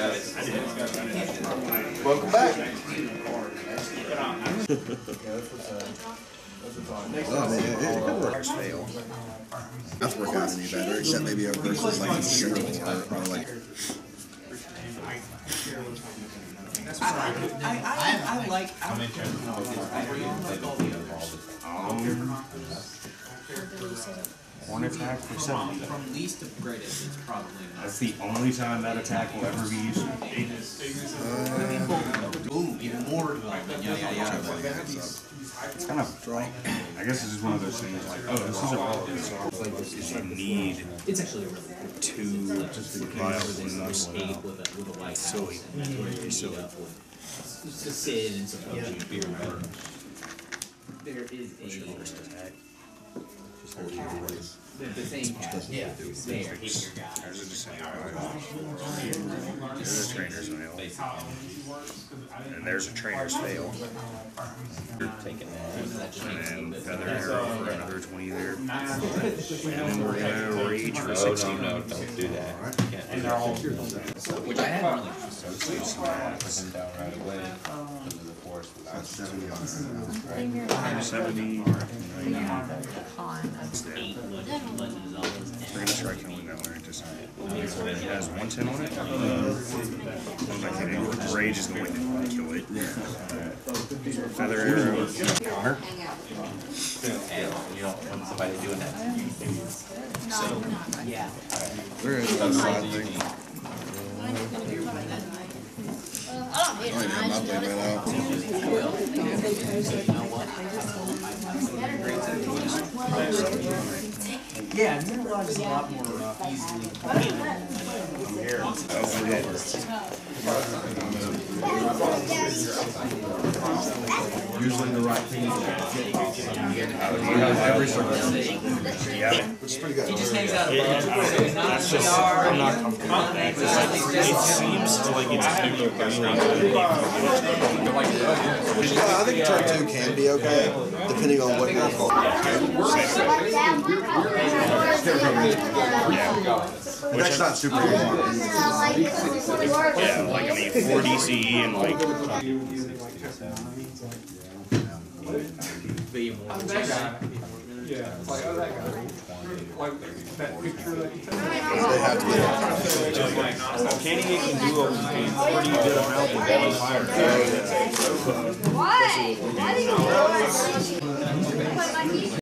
Welcome back. Oh man, it could work. Fail. That's work out any better, except maybe a versus like insurance or like. I like. One attack for 7. From least to greatest, it's probably not. That's the only time that attack will ever be used. Ooh, even more. It's kind of, I guess it's just one of those things like, oh, this is a relevant song. You need It's actually a really good. two Just vials with a white silly. silly. To sit and suppose you beer. There is a the same cast. Yeah. There, hit your guy. There's a trainer's mail. And there's a trainer's fail. Taking And then feather arrow for another 20 there. And then we're gonna rage for 60. No, don't do that. And they're all which I haven't really Put them down right away. Into the forest without 70. We're gonna try killing that Larynx. He has 110 on it. I'm not kidding. Rage is going to kill it. Feather arrow. Counter. And you don't want somebody doing that. so yeah. Where is that side thing? I don't even have my thing right now. Yeah, Neurolog is a lot more easily Usually the right thing to Which is pretty good. He just hangs out above. I'm not comfortable with that. It seems to like it's I think turn 2 can be okay, depending on what you're called. That's not super easy. yeah, like I mean 4 DCE and like Yeah, it's like, oh, that guy. Like that picture that you took. They have to be. Kenny can do a pretty good amount of fire. Why? Why did you do that?